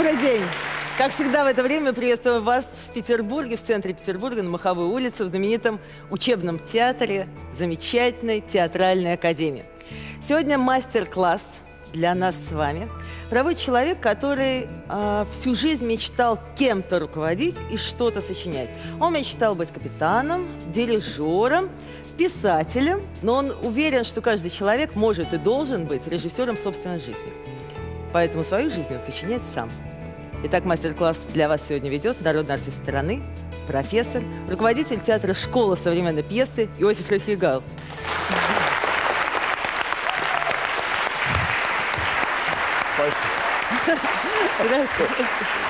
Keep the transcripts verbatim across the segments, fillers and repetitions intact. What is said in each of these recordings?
Добрый день! Как всегда в это время приветствую вас в Петербурге, в центре Петербурга, на Маховой улице, в знаменитом учебном театре замечательной театральной академии. Сегодня мастер-класс для нас с вами проводит человек, который э, всю жизнь мечтал кем-то руководить и что-то сочинять. Он мечтал быть капитаном, дирижером, писателем, но он уверен, что каждый человек может и должен быть режиссером собственной жизни. Поэтому свою жизнь он сочиняет сам. Итак, мастер-класс для вас сегодня ведет народный артист страны, профессор, руководитель театра «Школа современной пьесы» Иосиф Лихигаус. Спасибо. Здравствуйте.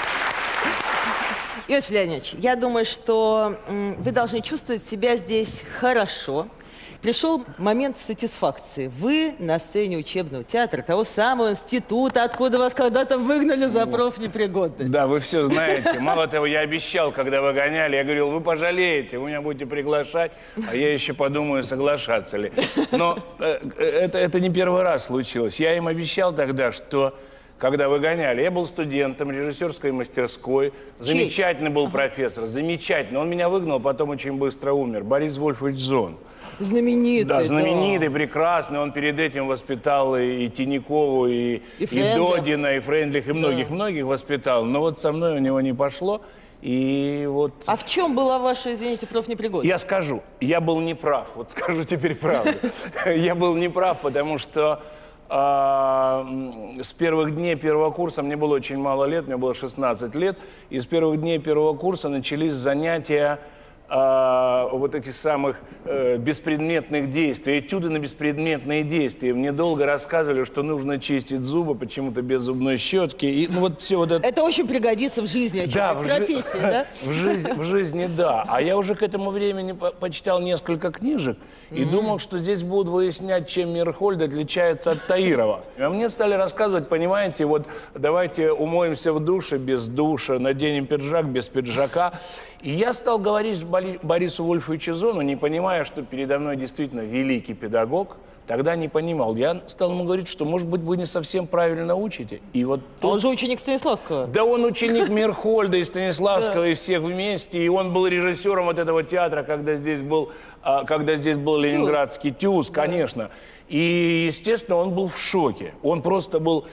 Иосиф Леонидович, я думаю, что вы должны чувствовать себя здесь хорошо. Пришел момент сатисфакции. Вы на сцене учебного театра, того самого института, откуда вас когда-то выгнали за профнепригодность. Да, вы все знаете. Мало того, я обещал, когда вы гоняли, я говорил, вы пожалеете, вы меня будете приглашать, а я еще подумаю, соглашаться ли. Но э, это, это не первый раз случилось. Я им обещал тогда, что... Когда вы гоняли, я был студентом режиссерской мастерской, замечательный был профессор, замечательный. Он меня выгнал, потом очень быстро умер. Борис Вольфович Зон. Знаменитый. Да, знаменитый, да. прекрасный. Он перед этим воспитал и, и Тинякову, и, и, и Додина, и Фрейндлих, и многих-многих да. воспитал. Но вот со мной у него не пошло. И вот... А в чем была ваша, извините, профнепригодность? Я скажу, я был неправ. Вот скажу теперь правду. Я был неправ, потому что... А, с первых дней первого курса, мне было очень мало лет, мне было шестнадцать лет, и с первых дней первого курса начались занятия а, вот этих самых э, беспредметных действий, этюды на беспредметные действия. Мне долго рассказывали, что нужно чистить зубы, почему-то без зубной щетки. И, ну, вот все вот это... это очень пригодится в жизни, да, в жи... профессии, да? В жизни, в жизни, да. А я уже к этому времени по почитал несколько книжек и mm-hmm. думал, что здесь будут выяснять, чем Мирхольд отличается от Таирова. А мне стали рассказывать, понимаете, вот давайте умоемся в душе без душа, наденем пиджак без пиджака. И я стал говорить Борису Вольфовичу Зону, не понимая, что передо мной действительно великий педагог, тогда не понимал. Я стал ему говорить, что, может быть, вы не совсем правильно учите. И вот тут... Он же ученик Станиславского. Да он ученик Мирхольда и Станиславского, и всех вместе. И он был режиссером вот этого театра, когда здесь был, когда здесь был Ленинградский ТЮЗ, конечно. И, естественно, он был в шоке. Он просто был...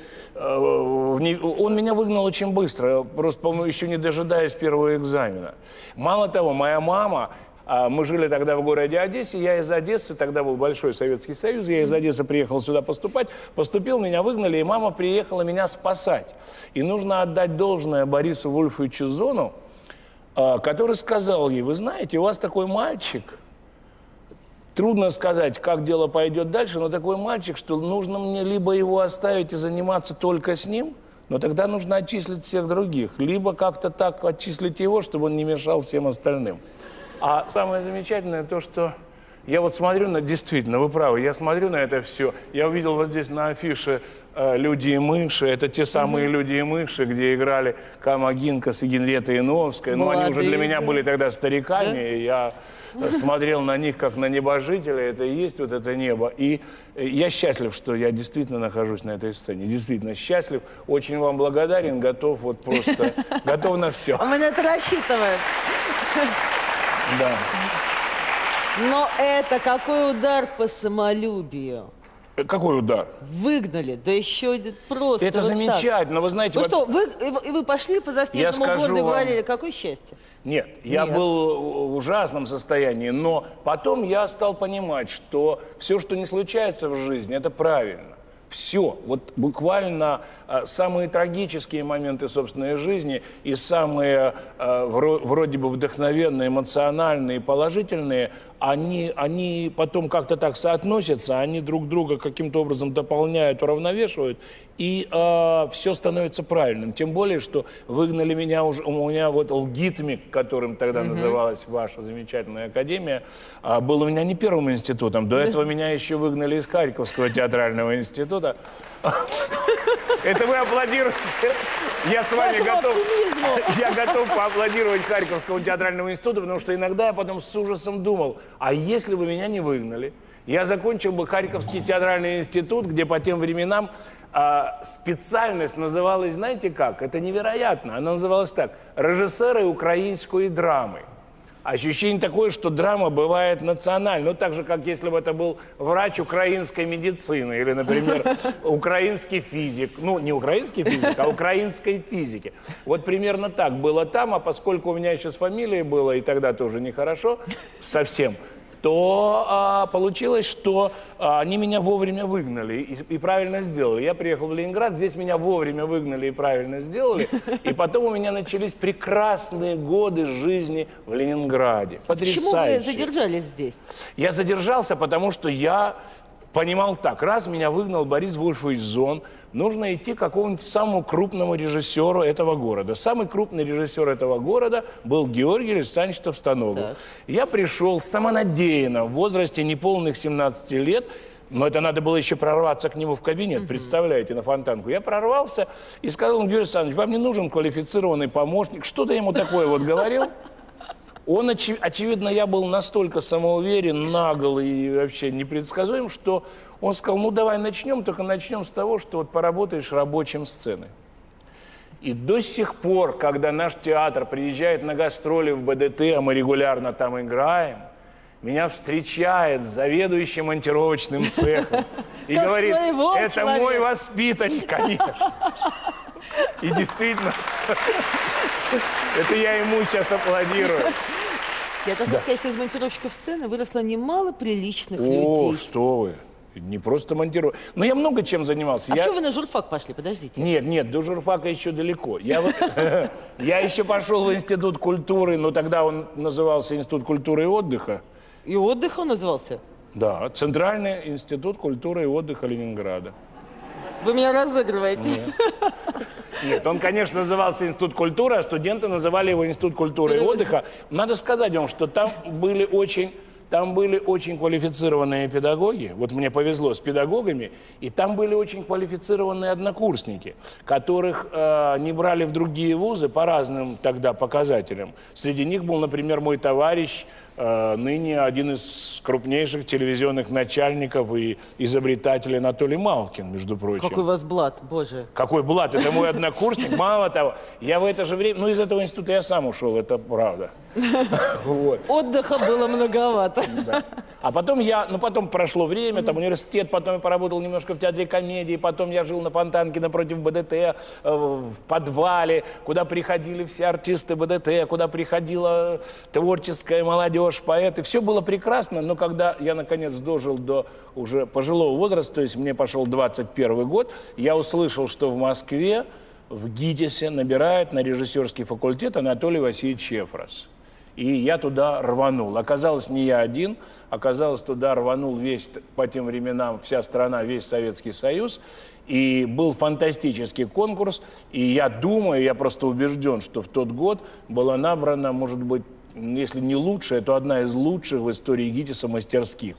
Он меня выгнал очень быстро, просто, по-моему, еще не дожидаясь первого экзамена. Мало того, моя мама... Мы жили тогда в городе Одессе, я из Одессы, тогда был Большой Советский Союз, я из Одессы приехал сюда поступать, поступил, меня выгнали, и мама приехала меня спасать. И нужно отдать должное Борису Вольфовичу Зону, который сказал ей, вы знаете, у вас такой мальчик, трудно сказать, как дело пойдет дальше, но такой мальчик, что нужно мне либо его оставить и заниматься только с ним, но тогда нужно отчислить всех других, либо как-то так отчислить его, чтобы он не мешал всем остальным. А самое замечательное то, что я вот смотрю на, действительно, вы правы, я смотрю на это все, я увидел вот здесь на афише э, «Люди и мыши», это те самые mm-hmm. «Люди и мыши», где играли Кама Гинкас и Генриетта Яновская, но они уже для меня были тогда стариками, yeah. и я смотрел на них как на небожителя, это и есть вот это небо. И я счастлив, что я действительно нахожусь на этой сцене, действительно счастлив, очень вам благодарен, готов вот просто, готов на все. Мы на это рассчитываем. Да. Но это какой удар по самолюбию. Какой удар? Выгнали, да еще просто. Это вот замечательно, так. вы знаете... Ну вот... что, вы, и вы пошли по заснеженному городу и вам... говорили, какое счастье? Нет, я Нет. был в ужасном состоянии, но потом я стал понимать, что все, что не случается в жизни, это правильно. Все, вот буквально а, самые трагические моменты собственной жизни и самые а, вро, вроде бы вдохновенные, эмоциональные, положительные, они, они потом как-то так соотносятся, они друг друга каким-то образом дополняют, уравновешивают, и а, все становится правильным. Тем более, что выгнали меня уже, у меня вот ЛГИТМИК, которым тогда mm-hmm. называлась ваша замечательная академия, а, был у меня не первым институтом, до этого меня еще выгнали из Харьковского театрального института. Это вы аплодируете. Я с вами готов, я готов поаплодировать Харьковскому театральному институту, потому что иногда я потом с ужасом думал, а если бы меня не выгнали, я закончил бы Харьковский театральный институт, где по тем временам А специальность называлась, знаете как? Это невероятно. Она называлась так: режиссеры украинской драмы. Ощущение такое, что драма бывает национальной. Ну, так же, как если бы это был врач украинской медицины или, например, украинский физик. Ну, не украинский физик, а украинской физики. Вот примерно так было там, а поскольку у меня еще с фамилией было, и тогда тоже нехорошо совсем, то а, получилось, что а, они меня вовремя выгнали и, и правильно сделали. Я приехал в Ленинград, здесь меня вовремя выгнали и правильно сделали. И потом у меня начались прекрасные годы жизни в Ленинграде. Потрясающе. Почему вы задержались здесь? Я задержался, потому что я понимал так: раз меня выгнал Борис Вольфович Зон, нужно идти к какому-нибудь самому крупному режиссеру этого города. Самый крупный режиссер этого города был Георгий Александрович Товстоногов. Я пришел самонадеянно в возрасте неполных семнадцати лет, но это надо было еще прорваться к нему в кабинет, представляете, на Фонтанку. Я прорвался и сказал ему: Георгий Александрович, вам не нужен квалифицированный помощник? Что-то ему такое вот говорил. Он, очи- очевидно, я был настолько самоуверен, нагл и вообще непредсказуем, что он сказал: ну давай начнем, только начнем с того, что вот поработаешь рабочим сцены. И до сих пор, когда наш театр приезжает на гастроли в БДТ, а мы регулярно там играем, меня встречает заведующий монтировочным цехом и Как говорит: своего это человека. мой воспитанник, конечно. И действительно, это я ему сейчас аплодирую. Я должна сказать, что из монтировщиков сцены выросло немало приличных О, людей. что вы. Не просто монтировать. Но я много чем занимался. А я... что вы на журфак пошли? Подождите. Нет, нет, до журфака еще далеко. Я, вот... я еще пошел в Институт культуры, но тогда он назывался Институт культуры и отдыха. И отдых он назывался? Да, Центральный институт культуры и отдыха Ленинграда. Вы меня разыгрываете. Нет. Нет, он, конечно, назывался Институт культуры, а студенты называли его Институт культуры и отдыха. Надо сказать вам, что там были очень... Там были очень квалифицированные педагоги, вот мне повезло с педагогами, и там были очень квалифицированные однокурсники, которых э, не брали в другие вузы по разным тогда показателям. Среди них был, например, мой товарищ, э, ныне один из крупнейших телевизионных начальников и изобретателей Анатолий Малкин, между прочим. Какой у вас блат, боже. Какой блат, это мой однокурсник. Мало того, я в это же время, ну из этого института я сам ушел, это правда. Вот. Отдыха было многовато. Да. А потом я, ну потом прошло время, там университет, потом я поработал немножко в театре комедии, потом я жил на Фонтанке напротив БДТ, э, в подвале, куда приходили все артисты БДТ, куда приходила творческая молодежь, поэты. Все было прекрасно, но когда я наконец дожил до уже пожилого возраста, то есть мне пошел двадцать первый год, я услышал, что в Москве, в ГИТИСе набирает на режиссерский факультет Анатолий Васильевич Чефрос. И я туда рванул. Оказалось, не я один, оказалось, туда рванул весь, по тем временам, вся страна, весь Советский Союз. И был фантастический конкурс. И я думаю, я просто убежден, что в тот год была набрана, может быть, если не лучшая, то одна из лучших в истории ГИТИСа мастерских.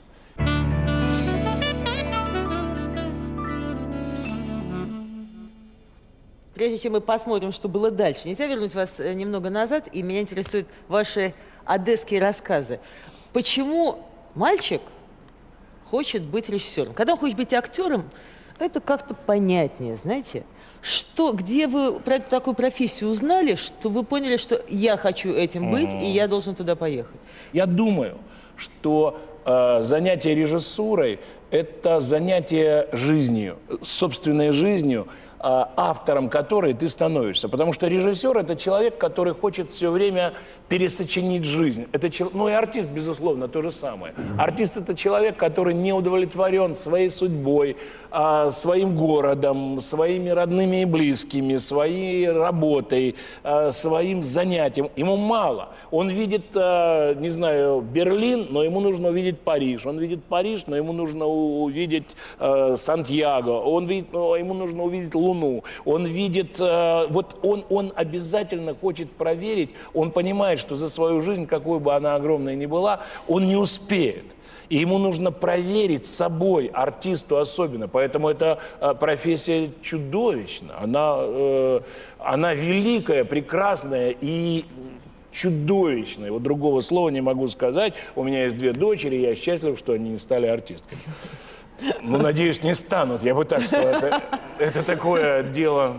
Прежде чем мы посмотрим, что было дальше, нельзя вернуть вас э, немного назад, и меня интересуют ваши одесские рассказы. Почему мальчик хочет быть режиссером? Когда он хочет быть актером, это как-то понятнее, знаете. Что, где вы про такую профессию узнали, что вы поняли, что я хочу этим быть, и я должен туда поехать? Я думаю, что э, занятие режиссурой – это занятие жизнью, собственной жизнью, автором которой ты становишься. Потому что режиссер – это человек, который хочет все время пересочинить жизнь. Это, ну и артист, безусловно, то же самое. Артист – это человек, который не удовлетворен своей судьбой, своим городом, своими родными и близкими, своей работой, своим занятием. Ему мало. Он видит, не знаю, Берлин, но ему нужно увидеть Париж. Он видит Париж, но ему нужно увидеть Сантьяго. Он видит, ему нужно увидеть Луну. Он видит, э, вот он, он обязательно хочет проверить, он понимает, что за свою жизнь, какой бы она огромной ни была, он не успеет. И ему нужно проверить собой, артисту особенно. Поэтому эта э, профессия чудовищна. Она, э, она великая, прекрасная и чудовищная. Вот другого слова не могу сказать. У меня есть две дочери, я счастлив, что они не стали артистками. Ну, надеюсь, не станут, я бы так сказал. Это, это такое дело...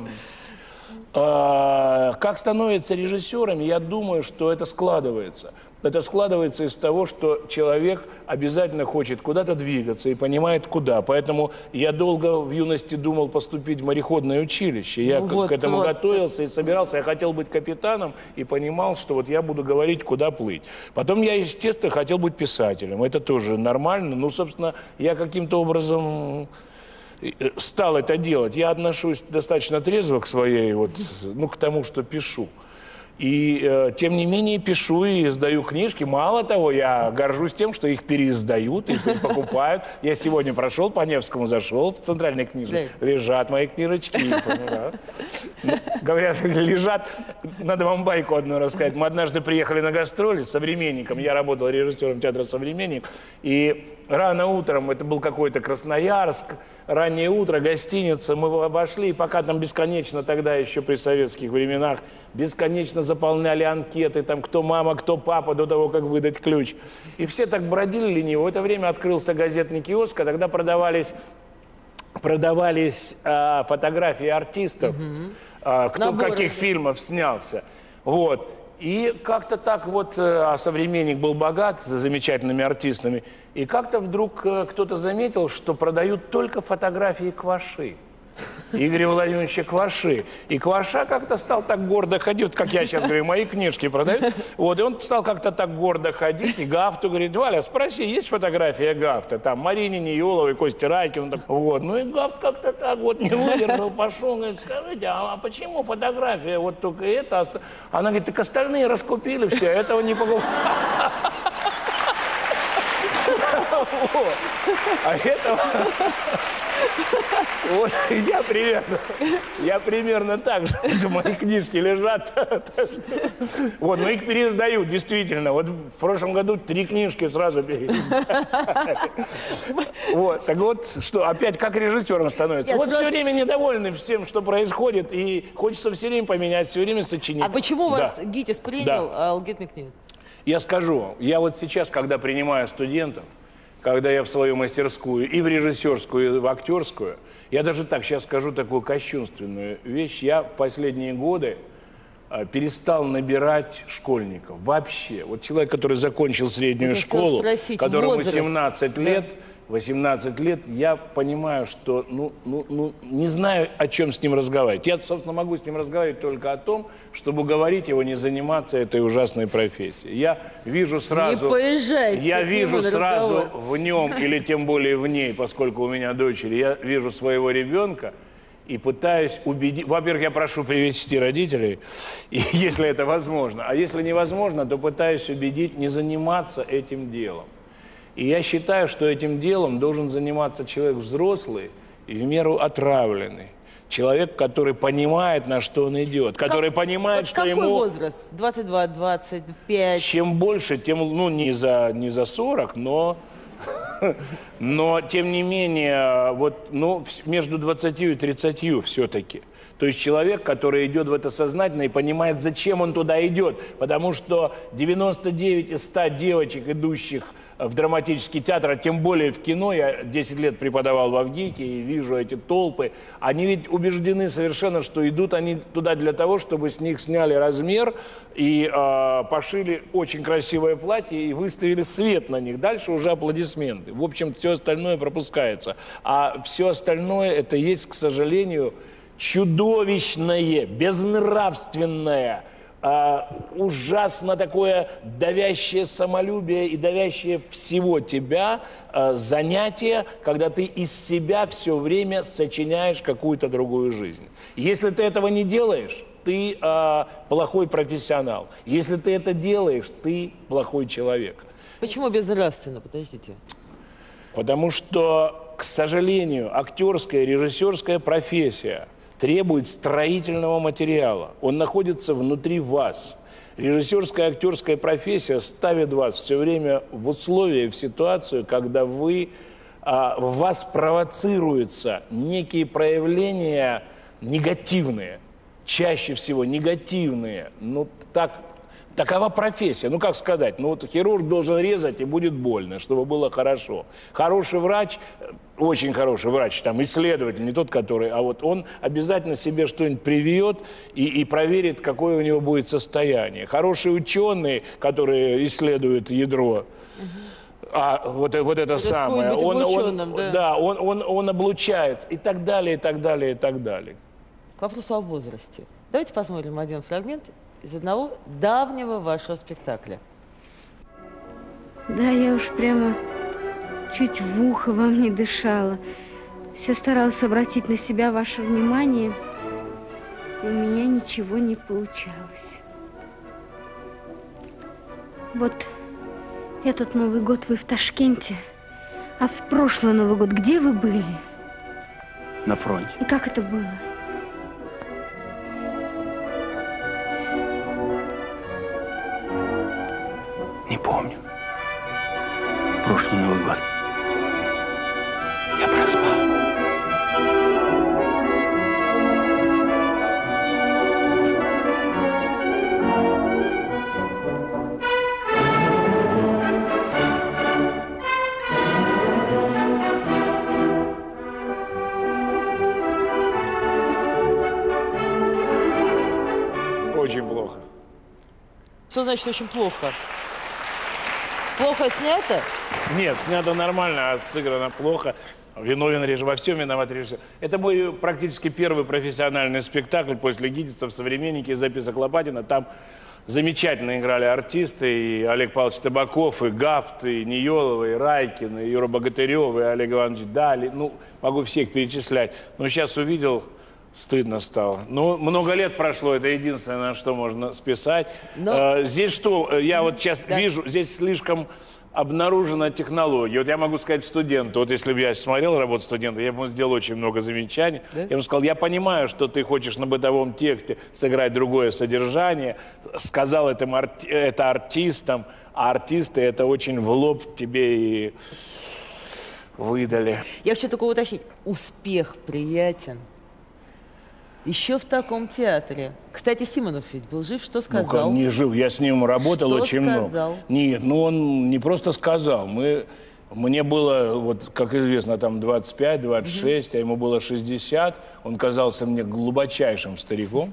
А, как становятся режиссерами, я думаю, что это складывается. Это складывается из того, что человек обязательно хочет куда-то двигаться и понимает, куда. Поэтому я долго в юности думал поступить в мореходное училище. Я ну, к, вот, к этому вот. готовился и собирался. Я хотел быть капитаном и понимал, что вот я буду говорить, куда плыть. Потом я, естественно, хотел быть писателем. Это тоже нормально. Ну, собственно, я каким-то образом... стал это делать. Я отношусь достаточно трезво к своей, вот, ну, к тому, что пишу. И, э, тем не менее, пишу и издаю книжки. Мало того, я горжусь тем, что их переиздают и покупают. Я сегодня прошел по Невскому, зашел в центральной книжной. Лежат мои книжечки. Говорят, лежат. Надо вам байку одну рассказать. Мы однажды приехали на гастроли с «Современником». Я работал режиссером театра «Современник». И рано утром, это был какой-то Красноярск, раннее утро, гостиница, мы обошли, и пока там бесконечно, тогда еще при советских временах, бесконечно заполняли анкеты, там кто мама, кто папа, до того, как выдать ключ. И все так бродили лениво. В это время открылся газетный киоск, а тогда продавались, продавались а, фотографии артистов, угу. а, кто в каких фильмах снялся. Вот. И как-то так вот, а «Современник» был богат с замечательными артистами, и как-то вдруг кто-то заметил, что продают только фотографии Кваши. Игоря Владимировича Кваши. И Кваша как-то стал так гордо ходить, вот как я сейчас говорю, мои книжки продают. Вот, и он стал как-то так гордо ходить, и Гафту говорит: Валя, спроси, есть фотография Гафта? Там Марине Нееловой, Кости Райкину. Вот, ну и Гафт как-то так вот не выдержал, пошел, говорит: скажите, а почему фотография вот только это? Она говорит: так остальные раскупили все, этого не покупали. А этого... Вот я примерно, я примерно так же, мои книжки лежат. Вот, но их переиздают, действительно. Вот в прошлом году три книжки сразу переиздали. Вот, так вот, что, опять как режиссером становится. Вот все время недовольны всем, что происходит, и хочется все время поменять, все время сочинить. А почему вас ГИТИС принял, а алгоритмик нет? Я скажу, я вот сейчас, когда принимаю студентов, когда я в свою мастерскую, и в режиссерскую, и в актерскую, я даже так сейчас скажу такую кощунственную вещь. Я в последние годы а, перестал набирать школьников. Вообще. Вот человек, который закончил среднюю я школу, спросить, которому возраст, восемнадцать лет, да? восемнадцать лет, я понимаю, что ну, ну, ну, не знаю, о чем с ним разговаривать. Я, собственно, могу с ним разговаривать только о том, чтобы уговорить его не заниматься этой ужасной профессией. Я вижу сразу, я вижу сразу разговор. в нем, или тем более в ней, поскольку у меня дочери, я вижу своего ребенка и пытаюсь убедить... Во-первых, я прошу привести родителей, если это возможно. А если невозможно, то пытаюсь убедить не заниматься этим делом. И я считаю, что этим делом должен заниматься человек взрослый и в меру отравленный. Человек, который понимает, на что он идет, который как, понимает, вот что какой ему... Какой возраст? двадцать два, двадцать пять? Чем больше, тем, ну, не за, не за сорок, но... Но, тем не менее, вот, ну, между двадцатью и тридцатью все-таки. То есть человек, который идет в это сознательно и понимает, зачем он туда идет. Потому что девяносто девять из ста девочек, идущих в драматический театр, а тем более в кино, я десять лет преподавал в Авгике и вижу эти толпы, они ведь убеждены совершенно, что идут они туда для того, чтобы с них сняли размер и э, пошили очень красивое платье и выставили свет на них. Дальше уже аплодисменты. В общем, все остальное пропускается. А все остальное — это есть, к сожалению, чудовищное, безнравственное, Uh, ужасно такое давящее самолюбие и давящее всего тебя uh, занятие, когда ты из себя все время сочиняешь какую-то другую жизнь. Если ты этого не делаешь, ты uh, плохой профессионал. Если ты это делаешь, ты плохой человек. Почему безнравственно? Подождите. Потому что, к сожалению, актерская, режиссерская профессия требует строительного материала. Он находится внутри вас. Режиссерская, актерская профессия ставит вас все время в условия, в ситуацию, когда вы, а, в вас провоцируются некие проявления негативные, чаще всего негативные. Ну, так, Такова профессия. Ну, как сказать, ну вот хирург должен резать, и будет больно, чтобы было хорошо. Хороший врач, очень хороший врач, там, исследователь, не тот, который, а вот он обязательно себе что-нибудь привьет и, и проверит, какое у него будет состояние. Хороший ученый, который исследует ядро, а вот, вот это самое, он, ученым, он, да. Да, он, он, он облучается, и так далее, и так далее, и так далее. К вопросу о возрасте. Давайте посмотрим один фрагмент из одного давнего вашего спектакля. Да, я уж прямо чуть в ухо вам не дышала. Все старалась обратить на себя ваше внимание, и у меня ничего не получалось. Вот этот Новый год вы в Ташкенте, а в прошлый Новый год где вы были? На фронте. И как это было? Не помню. Прошлый Новый год. Я проспал. Очень плохо. Что значит очень плохо? Плохо снято? Нет, снято нормально, а сыграно плохо. Виновен режиссер, во всем виноват режиссер. Это мой практически первый профессиональный спектакль после «Гидица» в «Современнике» и записок Лопатина. Там замечательно играли артисты, и Олег Павлович Табаков, и Гафт, и Ниелова, и Райкин, и Юра Богатырев, и Олег Иванович Дали. Ну, могу всех перечислять. Но сейчас увидел, стыдно стало. Ну, много лет прошло, это единственное, на что можно списать. Но... Здесь что, я вот сейчас да. вижу, здесь слишком обнаружена технология. Вот я могу сказать студенту, вот если бы я смотрел работу студента, я бы ему сделал очень много замечаний. Да? Я ему сказал, я понимаю, что ты хочешь на бытовом тексте сыграть другое содержание, сказал этим арти это артистам, а артисты это очень в лоб тебе и выдали. Я хочу только уточнить, успех приятен. Еще в таком театре. Кстати, Симонов ведь был жив, что сказал? Ну, не жив, я с ним работал что очень сказал? много. Нет, ну он не просто сказал. Мы, мне было, вот как известно, там двадцать пять двадцать шесть, угу. а ему было шестьдесят. Он казался мне глубочайшим стариком.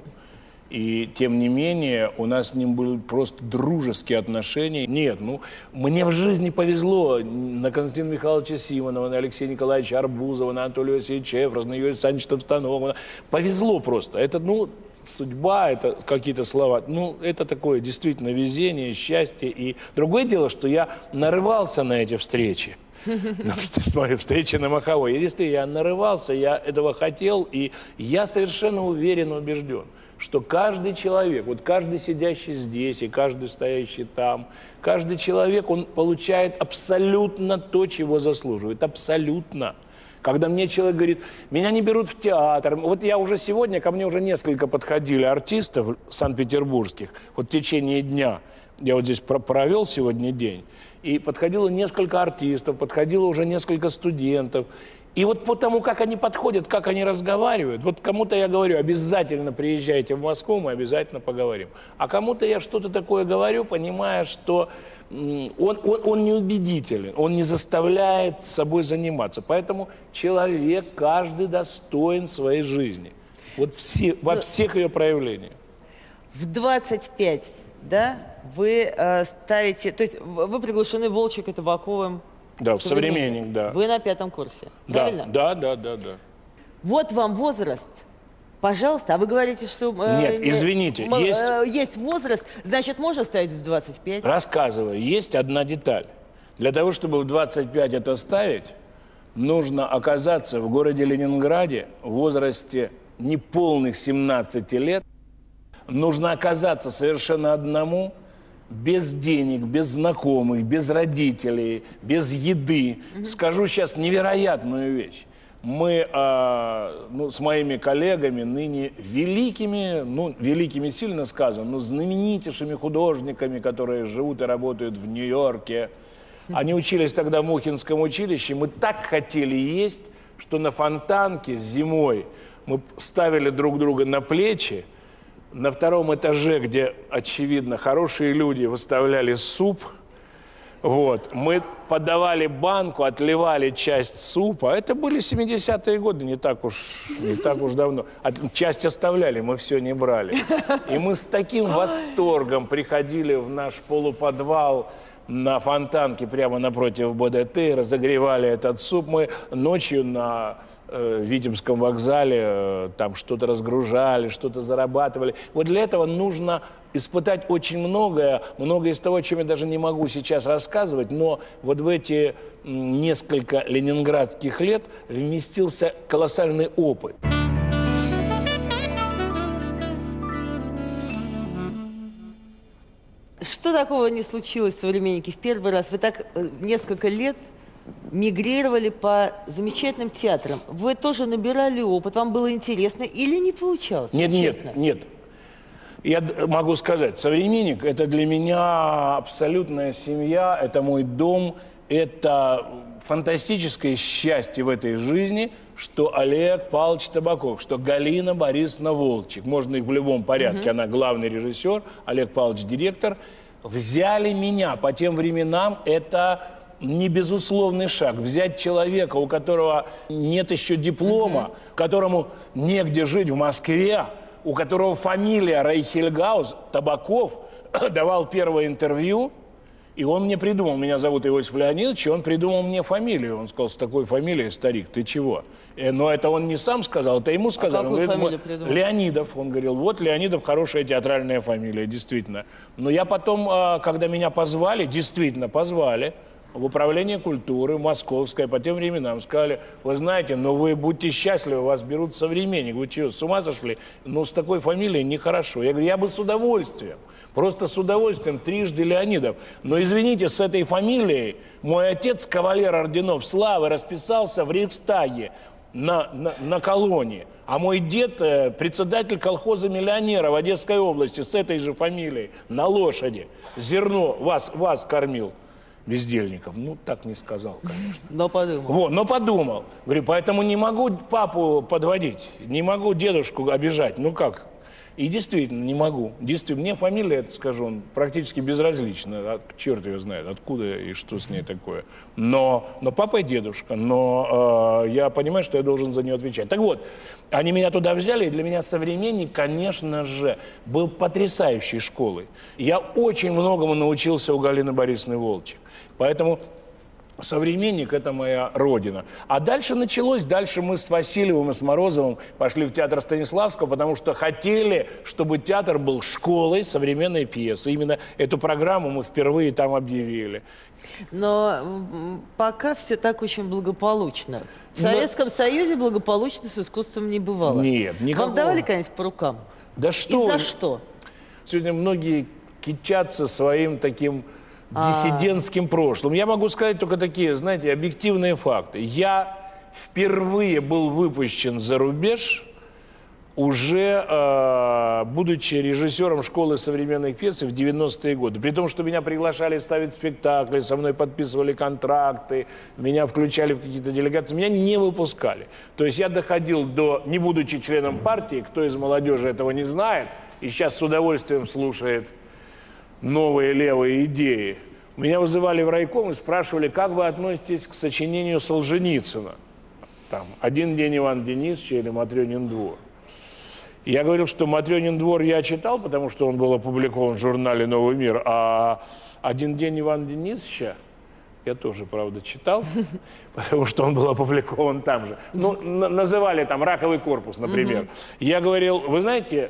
И тем не менее, у нас с ним были просто дружеские отношения. Нет, ну, мне в жизни повезло на Константина Михайловича Симонова, на Алексея Николаевича Арбузова, на Анатолия Васильевича Эфрос, на Юрия Александровича Товстоногова. Повезло просто. Это, ну, судьба, это какие-то слова. Ну, это такое действительно везение, счастье. И другое дело, что я нарывался на эти встречи. Смотри, встречи на Маховой. Если я нарывался, я этого хотел, и я совершенно уверен, убежден, что каждый человек, вот каждый сидящий здесь и каждый стоящий там, каждый человек, он получает абсолютно то, чего заслуживает. Абсолютно. Когда мне человек говорит, меня не берут в театр. Вот я уже сегодня, ко мне уже несколько подходили артистов санкт-петербургских, вот в течение дня. Я вот здесь провел сегодня день. И подходило несколько артистов, подходило уже несколько студентов. И вот по тому, как они подходят, как они разговаривают, вот кому-то я говорю, обязательно приезжайте в Москву, мы обязательно поговорим. А кому-то я что-то такое говорю, понимая, что он, он, он неубедителен, он не заставляет собой заниматься. Поэтому человек, каждый достоин своей жизни. Вот все, во всех ее проявлениях. В двадцать пять, да, вы э, ставите, то есть вы приглашены Волчек и Табаковым. Да, в «Современник», да. Вы на пятом курсе, да, правильно? Да, да, да, да. Вот вам возраст. Пожалуйста, а вы говорите, что... Э, Нет, извините, э, есть... Э, есть возраст, значит, можно ставить в двадцать пять? Рассказываю, есть одна деталь. Для того, чтобы в двадцать пять это ставить, нужно оказаться в городе Ленинграде в возрасте неполных семнадцати лет. Нужно оказаться совершенно одному, без денег, без знакомых, без родителей, без еды. Mm-hmm. Скажу сейчас невероятную вещь. Мы э, ну, с моими коллегами, ныне великими, ну, великими сильно сказано, но знаменитейшими художниками, которые живут и работают в Нью-Йорке. Они учились тогда в Мухинском училище. Мы так хотели есть, что на Фонтанке зимой мы ставили друг друга на плечи, На втором этаже, где, очевидно, хорошие люди выставляли суп, вот, мы подавали банку, отливали часть супа. Это были семидесятые годы, не так уж, не так уж давно. Часть оставляли, мы все не брали. И мы с таким восторгом приходили в наш полуподвал на Фонтанке прямо напротив БДТ, разогревали этот суп. Мы ночью на э, Витебском вокзале э, там что-то разгружали, что-то зарабатывали. Вот для этого нужно испытать очень многое, многое из того, о чем я даже не могу сейчас рассказывать, но вот в эти несколько ленинградских лет вместился колоссальный опыт. Что такого не случилось в «Современнике» в первый раз? Вы так э, несколько лет мигрировали по замечательным театрам. Вы тоже набирали опыт, вам было интересно или не получалось? Нет, честно? нет, нет. Я могу сказать, «Современник» — это для меня абсолютная семья, это мой дом, это фантастическое счастье в этой жизни, что Олег Павлович Табаков, что Галина Борисовна Волчек, можно их в любом порядке, mm-hmm. она главный режиссер, Олег Павлович директор, взяли меня. По тем временам это не безусловный шаг. Взять человека, у которого нет еще диплома, mm-hmm. которому негде жить в Москве, у которого фамилия Рейхельгаус, Табаков, давал первое интервью, и он мне придумал, меня зовут Иосиф Леонидович, и он придумал мне фамилию. Он сказал, с такой фамилией, старик, ты чего? И, но это он не сам сказал, это ему сказал. А он какую говорит, фамилию придумал? Леонидов. Он говорил, вот Леонидов, хорошая театральная фамилия, действительно. Но я потом, когда меня позвали, действительно позвали, в управление культуры Московское, по тем временам сказали, вы знаете, ну вы будьте счастливы, вас берут «Современник». Вы что, с ума сошли? Ну с такой фамилией нехорошо. Я говорю, я бы с удовольствием, просто с удовольствием, трижды Леонидов. Но извините, с этой фамилией мой отец, кавалер орденов славы, расписался в Рейхстаге на, на, на колонии. А мой дед, председатель колхоза «Миллионера» в Одесской области с этой же фамилией, на лошади, зерно вас, вас кормил. Бездельников. Ну, так не сказал, конечно. Но подумал. Вот, но подумал. Говорю, поэтому не могу папу подводить, не могу дедушку обижать. Ну как? И действительно, не могу. Действительно, мне фамилия, это скажу, он практически безразлична. Черт ее знает, откуда и что с ней такое. Но, но папа и дедушка. Но э, я понимаю, что я должен за нее отвечать. Так вот, они меня туда взяли, и для меня «Современник», конечно же, был потрясающей школой. Я очень многому научился у Галины Борисовны Волчек. Поэтому «Современник» — это моя родина. А дальше началось. Дальше мы с Васильевым и с Морозовым пошли в театр Станиславского, потому что хотели, чтобы театр был школой современной пьесы. Именно эту программу мы впервые там объявили. Но пока все так очень благополучно. В Но... Советском Союзе благополучно с искусством не бывало. Нет, никакого. Вам давали когда-нибудь по рукам? Да что? И за что? Сегодня многие кичатся своим таким диссидентским прошлым. Я могу сказать только такие, знаете, объективные факты. Я впервые был выпущен за рубеж, уже э, будучи режиссером школы современных пьес в девяностые годы. При том, что меня приглашали ставить спектакли, со мной подписывали контракты, меня включали в какие-то делегации, меня не выпускали. То есть я доходил до, не будучи членом партии, кто из молодежи этого не знает, и сейчас с удовольствием слушает новые левые идеи. Меня вызывали в райком и спрашивали, как вы относитесь к сочинению Солженицына. Там, «Один день Ивана Денисовича» или «Матрёнин двор». Я говорил, что «Матрёнин двор» я читал, потому что он был опубликован в журнале «Новый мир», а «Один день Ивана Денисовича» я тоже, правда, читал, потому что он был опубликован там же. Ну, называли там «Раковый корпус», например. Я говорил, вы знаете,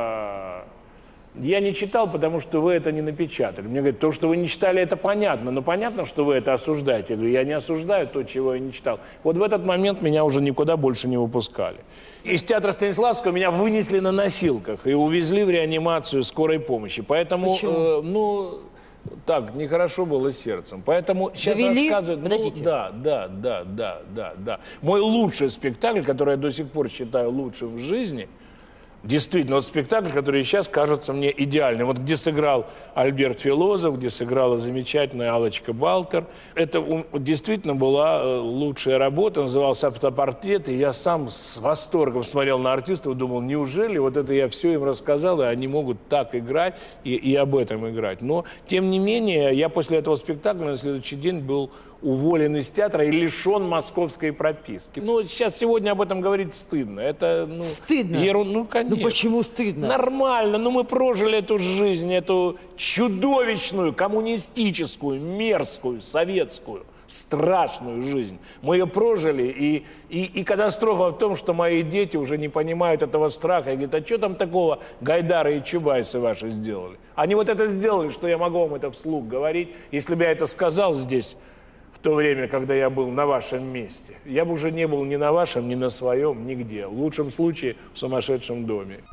я не читал, потому что вы это не напечатали. Мне говорят, то, что вы не читали, это понятно. Но понятно, что вы это осуждаете. Я говорю, я не осуждаю то, чего я не читал. Вот в этот момент меня уже никуда больше не выпускали. Из театра Станиславского меня вынесли на носилках и увезли в реанимацию скорой помощи. Поэтому, э, ну, так, нехорошо было с сердцем. Поэтому сейчас Довели? рассказывают... Подождите. Ну, да, да, да, да, да, да. Мой лучший спектакль, который я до сих пор считаю лучшим в жизни, Действительно, вот спектакль, который сейчас кажется мне идеальным. Вот где сыграл Альберт Филозов, где сыграла замечательная Аллочка Балтер. Это действительно была лучшая работа, назывался «Автопортрет». И я сам с восторгом смотрел на артистов, думал, неужели вот это я все им рассказал, и они могут так играть и, и об этом играть. Но, тем не менее, я после этого спектакля на следующий день был уволен из театра и лишен московской прописки. Ну, сейчас, сегодня об этом говорить стыдно. Это, ну, стыдно? Ерун... Ну, конечно. Ну, почему стыдно? Нормально. Ну, мы прожили эту жизнь, эту чудовищную, коммунистическую, мерзкую, советскую, страшную жизнь. Мы ее прожили, и, и, и катастрофа в том, что мои дети уже не понимают этого страха. И говорят, а что там такого Гайдара и Чубайсы ваши сделали? Они вот это сделали, что я могу вам это вслух говорить. Если бы я это сказал здесь, в то время, когда я был на вашем месте, я бы уже не был ни на вашем, ни на своем, нигде. В лучшем случае в сумасшедшем доме.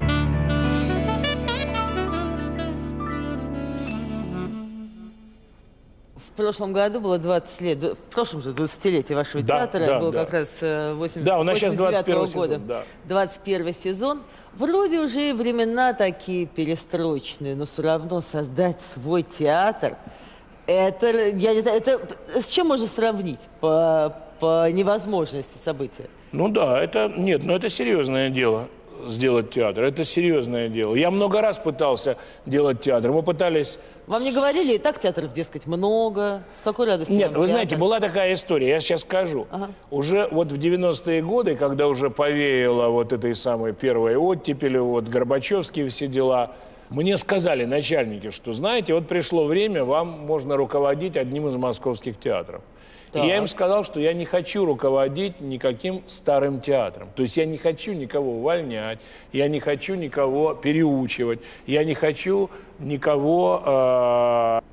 В прошлом году было двадцать лет, в прошлом же двадцатилетие вашего да, театра, да, было да. как раз восемьдесят да, у нас сейчас двадцать первый года, сезон, да. двадцать первый сезон. Вроде уже времена такие перестроечные, но все равно создать свой театр, это, я не знаю, это с чем можно сравнить по, по невозможности события? Ну да, это, нет, но это серьезное дело. Сделать театр. Это серьезное дело. Я много раз пытался делать театр. Мы пытались... Вам не говорили, и так театров, дескать, много? С какой радостью? Нет, вам вы театр? знаете, была такая история, я сейчас скажу. Ага. Уже вот в девяностые годы, когда уже повеяло вот этой самой первой оттепели, вот Горбачевские все дела, мне сказали начальники, что, знаете, вот пришло время, вам можно руководить одним из московских театров. И я им сказал, что я не хочу руководить никаким старым театром. То есть я не хочу никого увольнять, я не хочу никого переучивать, я не хочу никого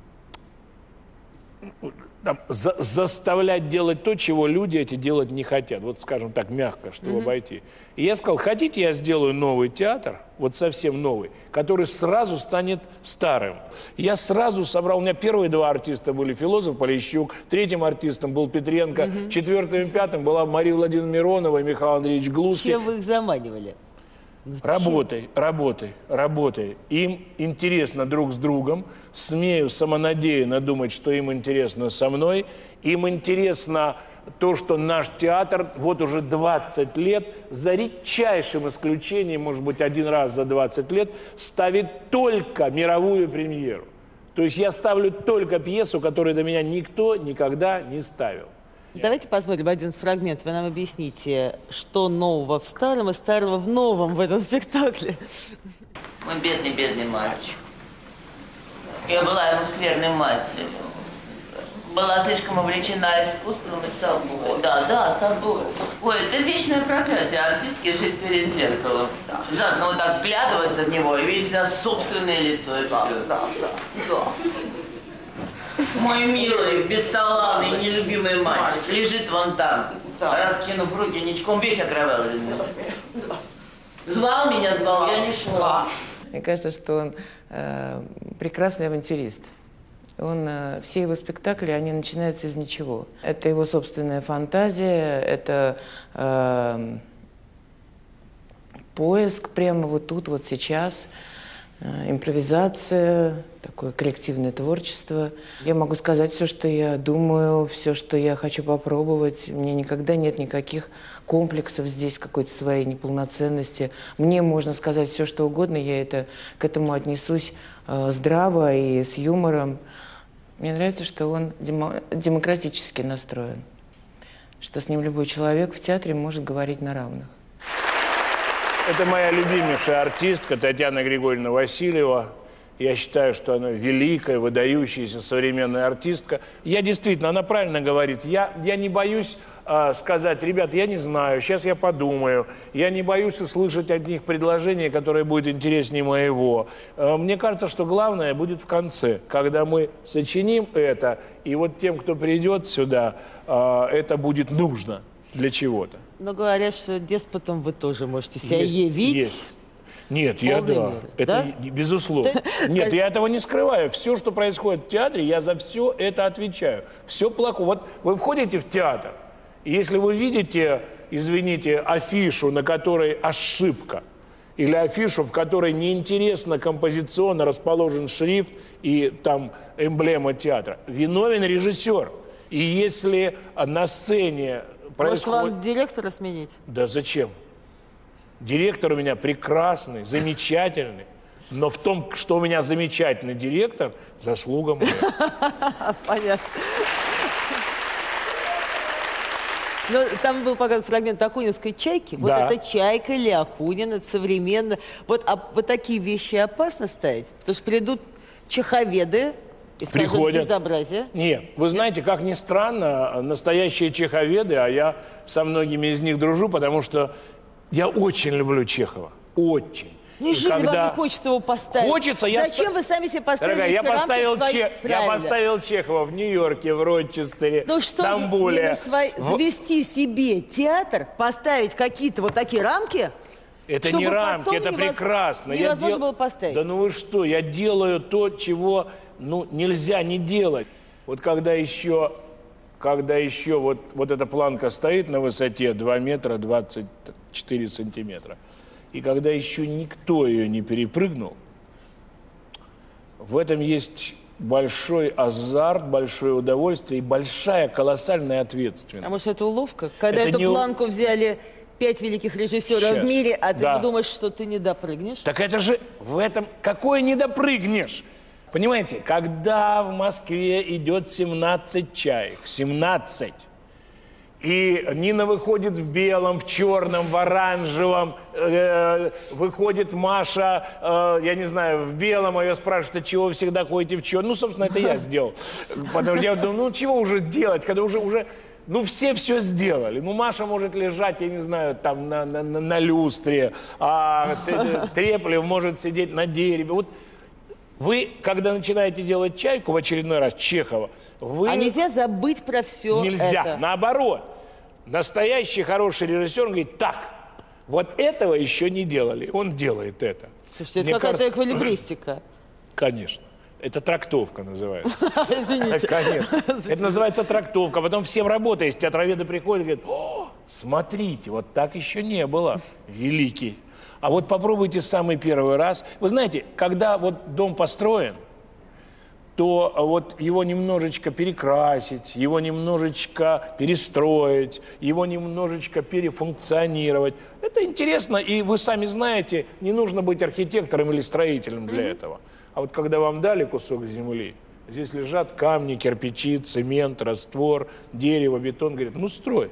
э, там, за, заставлять делать то, чего люди эти делать не хотят. Вот, скажем так, мягко, чтобы mm-hmm. обойти. И я сказал, хотите, я сделаю новый театр, вот совсем новый, который сразу станет старым. Я сразу собрал, у меня первые два артиста были Филозов, Полищук, третьим артистом был Петренко, mm-hmm. четвертым и пятым была Мария Владимировна Миронова и Михаил Андреевич Глузский. Чем вы их заманивали? Ну, работай, чем? работай, работай. Им интересно друг с другом. Смею самонадеянно думать, что им интересно со мной. Им интересно то, что наш театр вот уже двадцать лет, за редчайшим исключением, может быть, один раз за двадцать лет, ставит только мировую премьеру. То есть я ставлю только пьесу, которую до меня никто никогда не ставил. Давайте посмотрим один фрагмент. Вы нам объясните, что нового в старом и старого в новом в этом спектакле. Мой бедный-бедный мальчик. Я была ему скверной матерью. Была слишком увлечена искусством и собой. Да, да, собой. Ой, это вечное проклятие. Артистки жить перед зеркалом. Да. Жадно вот так вглядываться в него и видеть за собственное лицо. И да, все. Да, да, да. Мой милый, бесталанный, нелюбимый мальчик лежит вон там, да. раскинув руки, ничком весь окровавленный. Да. Звал меня, звал, я не шла. Мне кажется, что он э, прекрасный авантюрист. Он, э, все его спектакли, они начинаются из ничего. Это его собственная фантазия, это э, поиск прямо вот тут, вот сейчас, э, импровизация, такое коллективное творчество. Я могу сказать все, что я думаю, все, что я хочу попробовать. Мне никогда нет никаких комплексов здесь, какой-то своей неполноценности. Мне можно сказать все, что угодно, я это, к этому отнесусь э, здраво и с юмором. Мне нравится, что он демо демократически настроен, что с ним любой человек в театре может говорить на равных. Это моя любимейшая артистка Татьяна Григорьевна Васильева. Я считаю, что она великая, выдающаяся современная артистка. Я действительно, она правильно говорит, я, я не боюсь э, сказать, ребят, я не знаю, сейчас я подумаю. Я не боюсь услышать от них предложение, которое будет интереснее моего. Э, мне кажется, что главное будет в конце, когда мы сочиним это, и вот тем, кто придет сюда, э, это будет нужно для чего-то. Но говорят, что деспотом вы тоже можете себя есть, явить. Есть. Нет, я да. Меры, это да? безусловно. Нет, я этого не скрываю. Все, что происходит в театре, я за все это отвечаю. Все плохо. Вот вы входите в театр, и если вы видите, извините, афишу, на которой ошибка, или афишу, в которой неинтересно композиционно расположен шрифт и там эмблема театра, виновен режиссер. И если на сцене происходит... Может, вам директора сменить? Да зачем? Директор у меня прекрасный, замечательный. Но в том, что у меня замечательный директор, заслуга моя. Понятно. Но там был показан фрагмент Акунинской чайки. Вот Да. эта чайка или Акунин, это современно. Вот, а, вот такие вещи опасно ставить? Потому что придут чеховеды и скажут Приходят. безобразие. Нет, вы знаете, как ни странно, настоящие чеховеды, а я со многими из них дружу, потому что я очень люблю Чехова. Очень. Неужели И когда... вам не хочется его поставить? Хочется, я Зачем ста- вы сами себе поставили Дорогая, я эти рамки поставил, в свои- Че- я Правильно. поставил Чехова в Нью-Йорке, в Рочестере, Ну в что ж, не Стамбуле. на свои- В- завести себе театр, поставить какие-то вот такие рамки? Это чтобы не рамки, потом это невоз- прекрасно. Я невозможно дел- было поставить. Да ну вы что, я делаю то, чего ну, нельзя не делать. Вот когда еще, когда еще вот, вот эта планка стоит на высоте два метра двадцать четыре сантиметра, и когда еще никто ее не перепрыгнул, в этом есть большой азарт, большое удовольствие и большая колоссальная ответственность. А может, это уловка? Когда Это эту не у- планку взяли пять великих режиссеров Сейчас. в мире, а ты Да. думаешь, что ты не допрыгнешь? Так это же в этом... Какое не допрыгнешь? Понимаете, когда в Москве идет семнадцать чаек, семнадцать, и Нина выходит в белом, в черном, в оранжевом, э, выходит Маша, э, я не знаю, в белом, а ее спрашивают, а чего вы всегда ходите в черном? Ну, собственно, это я сделал. Потому что я думаю, ну, чего уже делать, когда уже... уже ну, все все сделали. Ну, Маша может лежать, я не знаю, там на, на, на- на люстре, а Т- Треплев может сидеть на дереве. Вот вы, когда начинаете делать чайку в очередной раз, Чехова, вы... А нельзя забыть про все Нельзя. это? Наоборот. Настоящий хороший режиссер он говорит, так, вот этого еще не делали. Он делает это. Слушайте, это Мне какая-то кажется- эквилибристика. Конечно. Это трактовка называется. Извините. Конечно. Это называется трактовка. Потом всем работает. Театроведы приходят и говорят, о, смотрите, вот так еще не было. Великий. А вот попробуйте самый первый раз. Вы знаете, когда вот дом построен, то вот его немножечко перекрасить, его немножечко перестроить, его немножечко перефункционировать. Это интересно, и вы сами знаете, не нужно быть архитектором или строителем для этого. А вот когда вам дали кусок земли, здесь лежат камни, кирпичи, цемент, раствор, дерево, бетон, говорит, ну строй.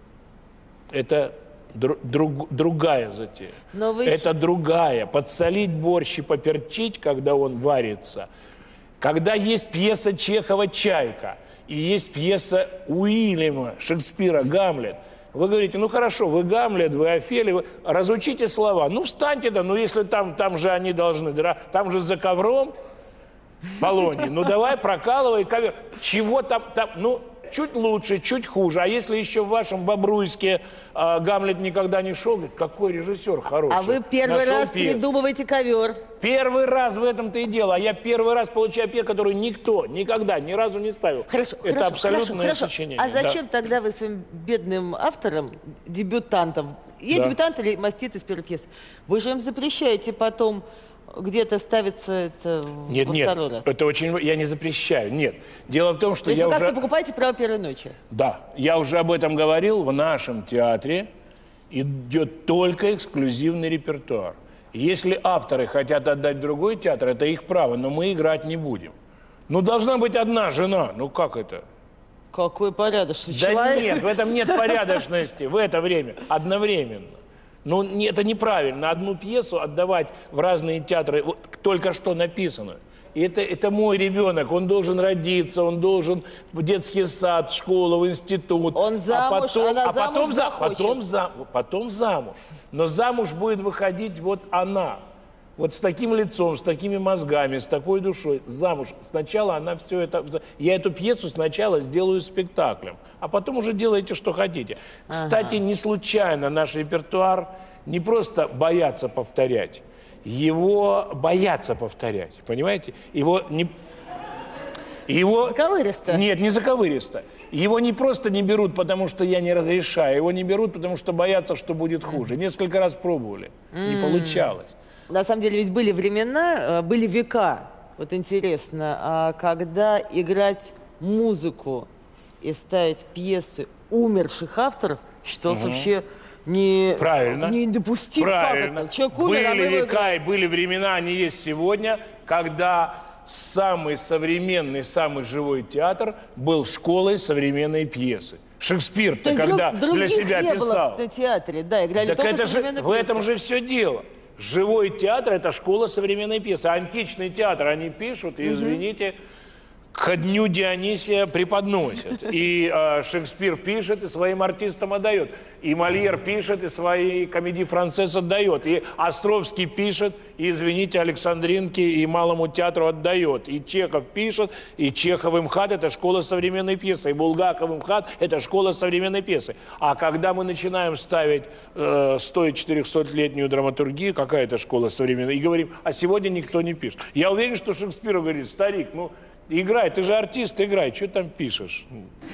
Это дру- друг- другая затея. Но вы- Это другая. Подсолить борщ и поперчить, когда он варится. Когда есть пьеса Чехова «Чайка» и есть пьеса Уильяма Шекспира «Гамлет», вы говорите, ну хорошо, вы Гамлет, вы Офелия, вы разучите слова. Ну встаньте, да, ну если там, там же они должны, дра- там же за ковром Полоний, ну давай прокалывай ковер. Чего там, там, ну чуть лучше, чуть хуже. А если еще в вашем Бобруйске а, Гамлет никогда не шел, говорит, какой режиссер хороший. А вы первый Нашел раз пьесу. придумываете ковер. Первый раз в этом-то и дело. А я первый раз получаю пьесу, которую никто никогда ни разу не ставил. Хорошо, Это хорошо, абсолютное хорошо, хорошо. сочинение. А да. зачем тогда вы своим бедным авторам, дебютантам, есть Да. дебютант или мастит из первой пьесы, вы же им запрещаете потом где-то ставиться это Нет, во нет, второй раз? это очень... Я не запрещаю, нет. Дело в том, что То есть я вы уже... как-то покупаете право первой ночи? Да, я уже об этом говорил. В нашем театре идет только эксклюзивный репертуар. Если авторы хотят отдать в другой театр, это их право, но мы играть не будем. Ну, должна быть одна жена. Ну, как это? Какой порядочный Да человек. нет, в этом нет порядочности в это время, одновременно. Ну, не- это неправильно. Одну пьесу отдавать в разные театры, вот, только что написанную. И это, это мой ребенок, он должен родиться, он должен в детский сад, в школу, в институт. Он замуж, а потом, она а потом, замуж за- захочет. потом, за- потом замуж. Но замуж будет выходить вот она. Вот с таким лицом, с такими мозгами, с такой душой. Замуж. Сначала она все это... Я эту пьесу сначала сделаю спектаклем, а потом уже делайте, что хотите. Кстати, не случайно наш репертуар не просто боятся повторять, его боятся повторять, понимаете? Его не... Его... Заковыристо. Нет, не заковыристо. Его не просто не берут, потому что я не разрешаю. Его не берут, потому что боятся, что будет хуже. Несколько раз пробовали. Не получалось. На самом деле, ведь были времена, были века. Вот интересно, а когда играть музыку и ставить пьесы умерших авторов считалось угу. вообще не... Правильно. недопустимо. Правильно. Человек умер, были а мы века играем. и были времена, они есть сегодня, когда самый современный, самый живой театр был школой современной пьесы. Шекспир-то когда друг, для себя не писал. Было в театре, да, играли так только это же, современные в этом же все дело. Живой театр – это школа современной пьесы. Античный театр они пишут, и, извините, ко дню Дионисия преподносят. И э, Шекспир пишет, и своим артистам отдает. И Мольер пишет, и свои комедии францесс отдает. И Островский пишет, и, извините, Александринке и Малому театру отдает. И Чехов пишет, и Чехов МХАТ – это школа современной пьесы. И Булгаков МХАТ – это школа современной пьесы. А когда мы начинаем ставить э, сто- и четырехсотлетнюю драматургию, какая это школа современная, и говорим, а сегодня никто не пишет. Я уверен, что Шекспир говорит, старик, ну, играй, ты же артист, играй, что там пишешь?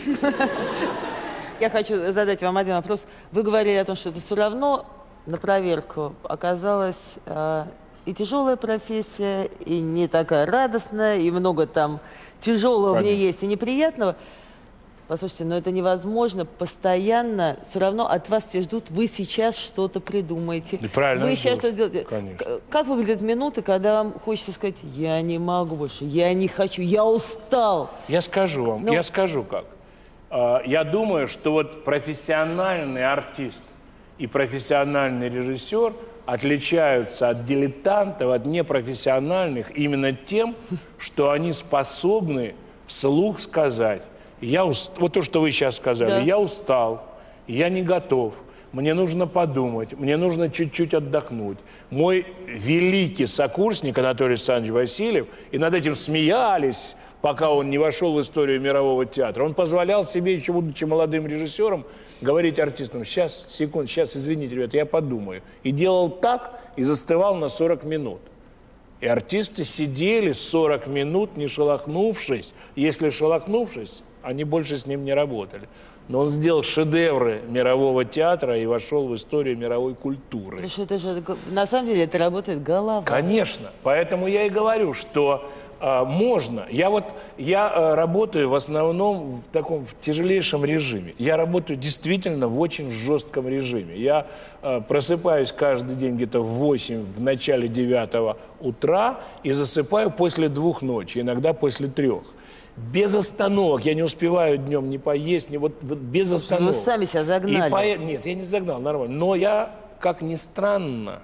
Я хочу задать вам один вопрос. Вы говорили о том, что это все равно на проверку оказалась э, и тяжелая профессия, и не такая радостная, и много там тяжелого Понятно. В ней есть, и неприятного. Послушайте, но это невозможно постоянно. Все равно от вас все ждут, вы сейчас что-то придумаете. И правильно вы сейчас ждут. что делаете. Конечно. Как выглядят минуты, когда вам хочется сказать, я не могу больше, я не хочу, я устал? Я скажу вам, ну... я скажу как. Я думаю, что вот профессиональный артист и профессиональный режиссер отличаются от дилетантов, от непрофессиональных именно тем, что они способны вслух сказать, я уст... вот то, что вы сейчас сказали, да. я устал, я не готов, мне нужно подумать, мне нужно чуть-чуть отдохнуть. Мой великий сокурсник Анатолий Александрович Васильев, и над этим смеялись, пока он не вошел в историю мирового театра, он позволял себе, еще будучи молодым режиссером, говорить артистам, сейчас, секунду, сейчас, извините, ребята, я подумаю. И делал так, и застывал на сорок минут. И артисты сидели сорок минут, не шелохнувшись. Если шелохнувшись, они больше с ним не работали. Но он сделал шедевры мирового театра и вошел в историю мировой культуры. Потому что это же, на самом деле, это работает голова. Конечно. Поэтому я и говорю, что а, можно. Я вот я а, работаю в основном в таком в тяжелейшем режиме. Я работаю действительно в очень жестком режиме. Я а, просыпаюсь каждый день где-то в восемь, в начале девятого утра и засыпаю после двух ночи, иногда после трех. Без остановок. Я не успеваю днем ни поесть, ни вот, вот без остановок. Вы сами себя загнали. По... Нет, я не загнал, нормально. Но я, как ни странно,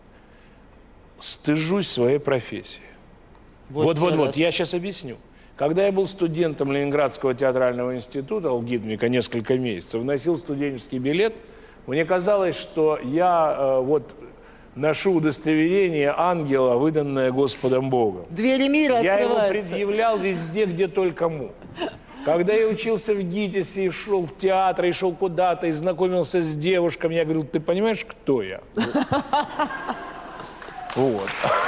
стыжусь своей профессии. Вот-вот-вот, я сейчас объясню. Когда я был студентом Ленинградского театрального института, Алгидмика, несколько месяцев, носил студенческий билет, мне казалось, что я э, вот... ношу удостоверение ангела, выданное Господом Богом. Двери мира я открываются. Я его предъявлял везде, где только мог. Когда я учился в ГИТИСе, и шел в театр, и шел куда-то, и знакомился с девушками, я говорил, ты понимаешь, кто я? Вот.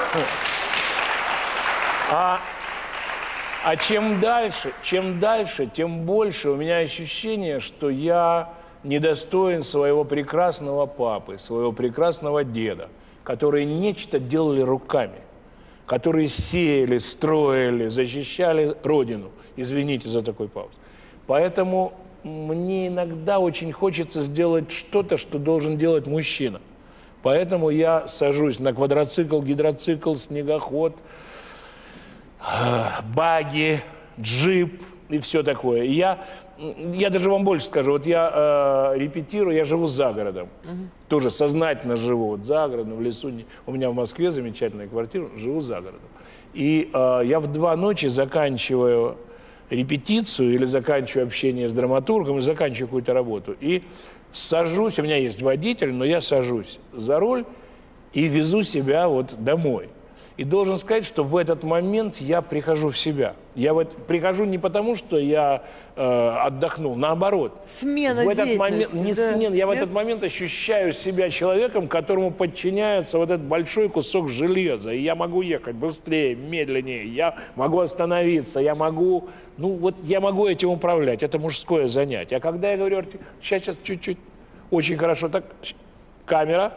А, а чем дальше, чем дальше, тем больше у меня ощущение, что я недостоин своего прекрасного папы, своего прекрасного деда, которые нечто делали руками, которые сеяли, строили, защищали Родину. Извините за такой пауз. Поэтому мне иногда очень хочется сделать что-то, что должен делать мужчина. Поэтому я сажусь на квадроцикл, гидроцикл, снегоход, багги, джип и все такое. И я... Я даже вам больше скажу, вот я э, репетирую, я живу за городом, uh-huh. тоже сознательно живу вот за городом, в лесу, у меня в Москве замечательная квартира, живу за городом. И э, я в два ночи заканчиваю репетицию или заканчиваю общение с драматургом, и заканчиваю какую-то работу. И сажусь, у меня есть водитель, но я сажусь за руль и везу себя вот домой. И должен сказать, что в этот момент я прихожу в себя. Я вот прихожу не потому, что я э, отдохнул, наоборот. Смена в этот момент, не да. смена, я Нет? в этот момент ощущаю себя человеком, которому подчиняется вот этот большой кусок железа. И я могу ехать быстрее, медленнее, я могу остановиться, я могу, ну вот я могу этим управлять. Это мужское занятие. А когда я говорю, сейчас, сейчас, чуть-чуть, очень хорошо, так, камера.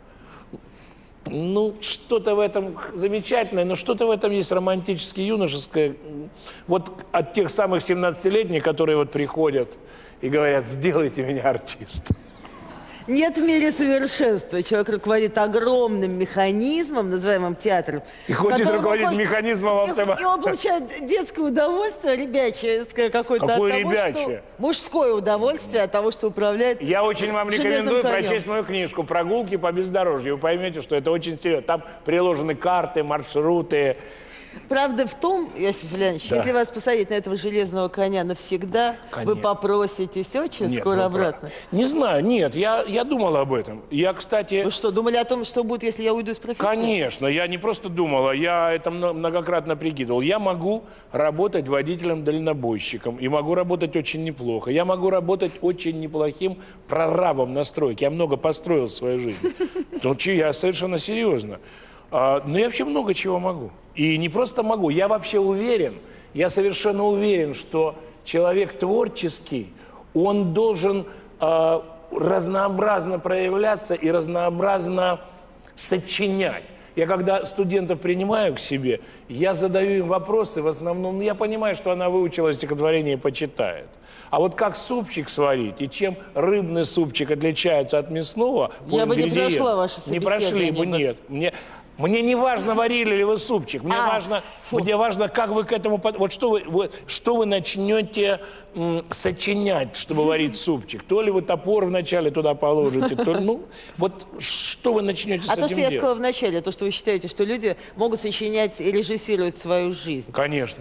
Ну, что-то в этом замечательное, но что-то в этом есть романтически юношеское. Вот от тех самых семнадцатилетних, которые вот приходят и говорят, сделайте меня артистом. Нет в мире совершенства. Человек руководит огромным механизмом, называемым театром. И хочет руководить хочет... механизмом автомата. И он получает детское удовольствие, ребячее какое-то. Какое от того, ребячее? Что... Мужское удовольствие от того, что управляет. Я очень вам рекомендую прочесть мою книжку «Прогулки по бездорожью». Вы поймете, что это очень серьезно. Там приложены карты, маршруты. Правда в том, Иосиф Леонидович, да. если вас посадить на этого железного коня навсегда, Конечно. вы попроситесь очень нет, скоро ну, обратно. Не знаю, нет, я, я думал об этом. Я, кстати... Вы что, думали о том, что будет, если я уйду из профессии? Конечно, я не просто думал, я это многократно прикидывал. Я могу работать водителем-дальнобойщиком и могу работать очень неплохо. Я могу работать очень неплохим прорабом на стройке. Я много построил в своей жизни. Ну, я совершенно серьезно. Но я вообще много чего могу. И не просто могу, я вообще уверен, я совершенно уверен, что человек творческий, он должен э, разнообразно проявляться и разнообразно сочинять. Я когда студентов принимаю к себе, я задаю им вопросы, в основном, я понимаю, что она выучила стихотворение и почитает. А вот как супчик сварить, и чем рыбный супчик отличается от мясного, я бы не прошла ваше собеседование. Не прошли бы, нет. Мне... Мне не важно, варили ли вы супчик, мне, а, важно, мне важно, как вы к этому... Вот что вы, вы, что вы начнете м, сочинять, чтобы варить супчик? То ли вы топор вначале туда положите, то ну, вот что вы начнете с этим делать? А то, что я сказала вначале, то, что вы считаете, что люди могут сочинять и режиссировать свою жизнь. Конечно.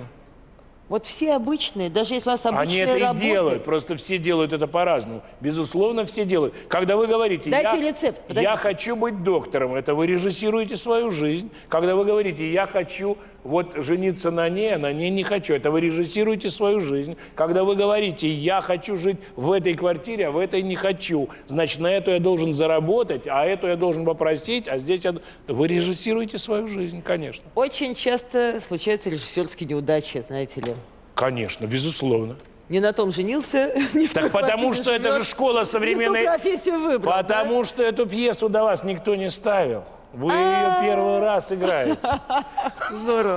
Вот все обычные, даже если у вас обычные работы... Они это работы... и делают, просто все делают это по-разному. Безусловно, все делают. Когда вы говорите, Дайте я, рецепт, я хочу быть доктором, это вы режиссируете свою жизнь. Когда вы говорите, я хочу вот жениться на ней, а на ней не хочу, это вы режиссируете свою жизнь. Когда вы говорите, я хочу жить в этой квартире, а в этой не хочу, значит, на эту я должен заработать, а эту я должен попросить, а здесь я... Вы режиссируете свою жизнь, конечно. Очень часто случаются режиссерские неудачи, знаете ли. Конечно, безусловно. Не на том женился, не в Так потому что это же школа современной... Не ту профессию выбрал, Потому да? что эту пьесу до вас никто не ставил. Вы ее первый раз играете. Здорово.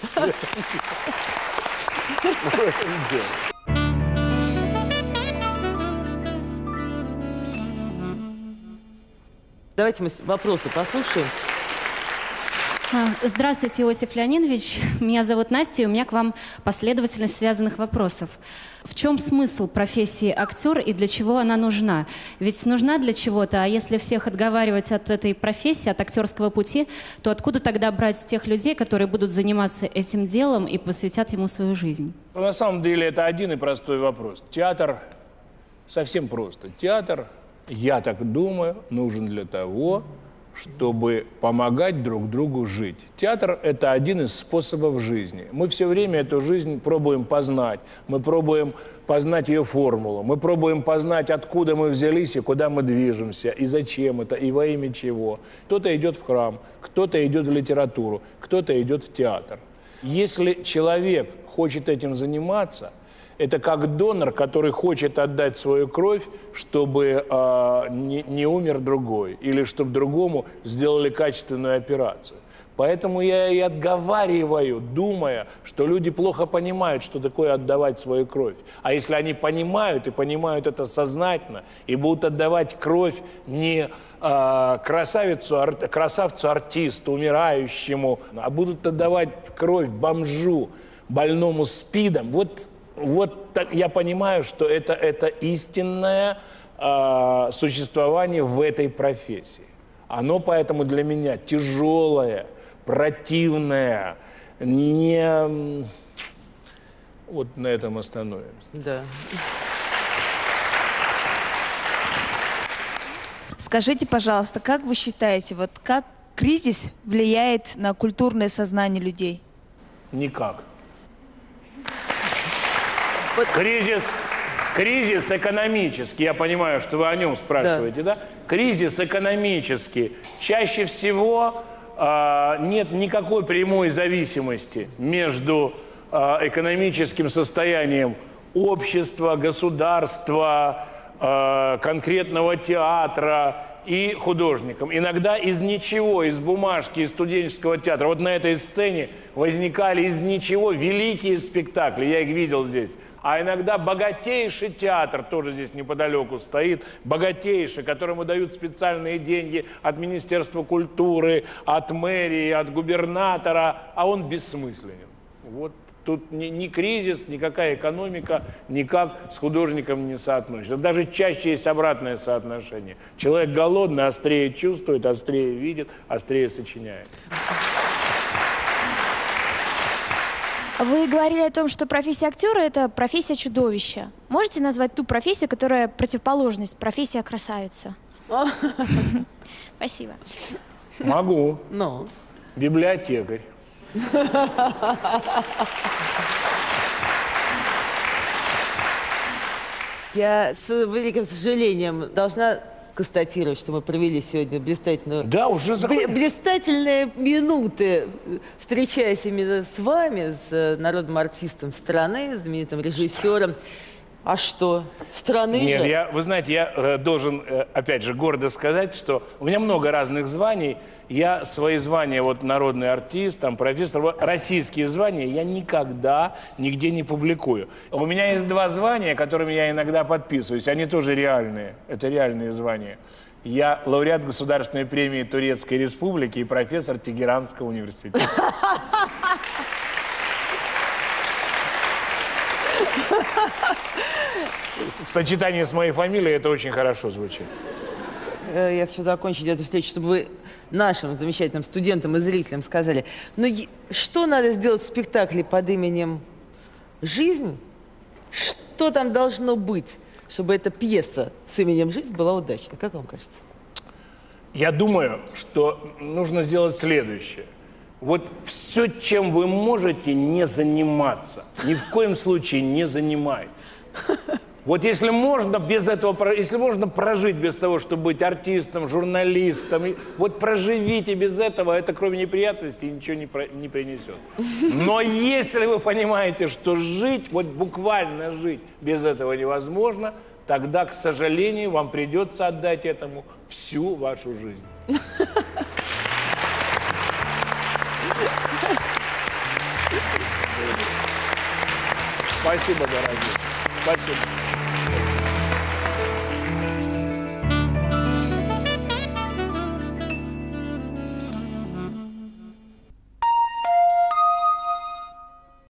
Давайте мы вопросы послушаем. Здравствуйте, Иосиф Леонидович. Меня зовут Настя, и у меня к вам последовательность связанных вопросов. В чем смысл профессии актер и для чего она нужна? Ведь нужна для чего-то, а если всех отговаривать от этой профессии, от актерского пути, то откуда тогда брать тех людей, которые будут заниматься этим делом и посвятят ему свою жизнь? На самом деле это один и простой вопрос. Театр совсем просто. Театр, я так думаю, нужен для того, чтобы помогать друг другу жить. Театр – это один из способов жизни. Мы все время эту жизнь пробуем познать. Мы пробуем познать ее формулу. Мы пробуем познать, откуда мы взялись и куда мы движемся, и зачем это, и во имя чего. Кто-то идет в храм, кто-то идет в литературу, кто-то идет в театр. Если человек хочет этим заниматься, это как донор, который хочет отдать свою кровь, чтобы э, не, не умер другой, или чтобы другому сделали качественную операцию. Поэтому я и отговариваю, думая, что люди плохо понимают, что такое отдавать свою кровь. А если они понимают, и понимают это сознательно, и будут отдавать кровь не э, красавицу, ар, красавцу-артисту, умирающему, а будут отдавать кровь бомжу, больному СПИДом, вот... Вот так я понимаю, что это, это истинное э, существование в этой профессии. Оно поэтому для меня тяжелое, противное, не... Вот на этом остановимся. Да. Скажите, пожалуйста, как вы считаете, вот как кризис влияет на культурное сознание людей? Никак. Кризис, кризис экономический, я понимаю, что вы о нем спрашиваете, да? да? Кризис экономический. Чаще всего э, нет никакой прямой зависимости между э, экономическим состоянием общества, государства, э, конкретного театра и художником. Иногда из ничего, из бумажки, из студенческого театра. Вот на этой сцене возникали из ничего великие спектакли, я их видел здесь. А иногда богатейший театр, тоже здесь неподалеку стоит, богатейший, которому дают специальные деньги от Министерства культуры, от мэрии, от губернатора, а он бессмысленен. Вот тут ни, ни кризис, никакая экономика никак с художником не соотносится. Даже чаще есть обратное соотношение. Человек голодный, острее чувствует, острее видит, острее сочиняет. Вы говорили о том, что профессия актера – это профессия чудовища. Можете назвать ту профессию, которая противоположность, профессия красавица? Спасибо. Могу. Ну? Библиотекарь. Я с великим сожалением должна констатировать, что мы провели сегодня блистательную... Да, уже закончили. Блистательные минуты, встречаясь именно с вами, с народным артистом страны, знаменитым режиссером. А что? Страны Нет, же? я, вы знаете, я э, должен, э, опять же, гордо сказать, что у меня много разных званий. Я свои звания, вот народный артист, там, профессор, вот, российские звания я никогда нигде не публикую. У меня есть два звания, которыми я иногда подписываюсь. Они тоже реальные. Это реальные звания. Я лауреат Государственной премии Турецкой Республики и профессор Тегеранского университета. В сочетании с моей фамилией это очень хорошо звучит. Я хочу закончить эту встречу, чтобы вы нашим замечательным студентам и зрителям сказали, ну что надо сделать в спектакле под именем «Жизнь»? Что там должно быть, чтобы эта пьеса с именем «Жизнь» была удачной? Как вам кажется? Я думаю, что нужно сделать следующее. Вот все, чем вы можете не заниматься, ни в коем случае не занимайтесь. Вот если можно без этого, если можно прожить без того, чтобы быть артистом, журналистом, вот проживите без этого, это кроме неприятностей ничего не, про, не принесет. Но если вы понимаете, что жить, вот буквально жить без этого невозможно, тогда, к сожалению, вам придется отдать этому всю вашу жизнь. Спасибо, дорогие. Спасибо.